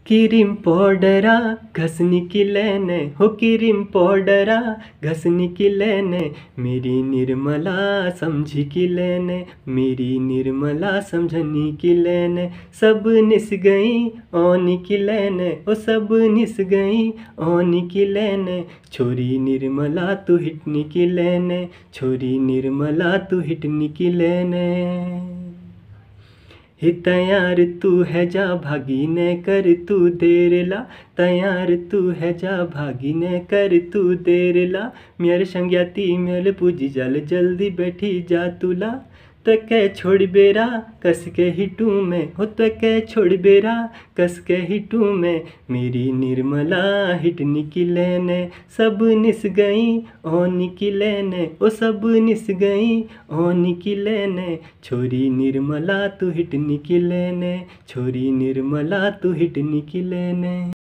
Cream पाउडरा घस निकलेने हो, cream पाउडरा घस निकलेने, मेरी निर्मला समझी कि लेने, मेरी निर्मला समझनी कि लेने। सब निस गई ओ निकलेने, ओ सब निस गई ओ निकलेने, छोरी निर्मला तू हिट निकलेने, छोरी निर्मला तू हिट निकलेने। हे तैयार तू है जा भागी ने कर तू देर ला, तैयार तू है जा भागी ने कर तू देर ला, मेरे संज्ञाती मेल पूजी जल जल्दी बैठी जा तुला। तो कह छोड़ बेरा कस के हिटू में हो, तो कह छोड़ बेरा कस के हिटू में, मेरी निर्मला हिट निकलेने। सब निस गई ओ निकलेने, ओ सब निस गई ओ निकलेने, छोरी निर्मला तू हिट निकलेने, छोरी निर्मला तू हिट निकलेने।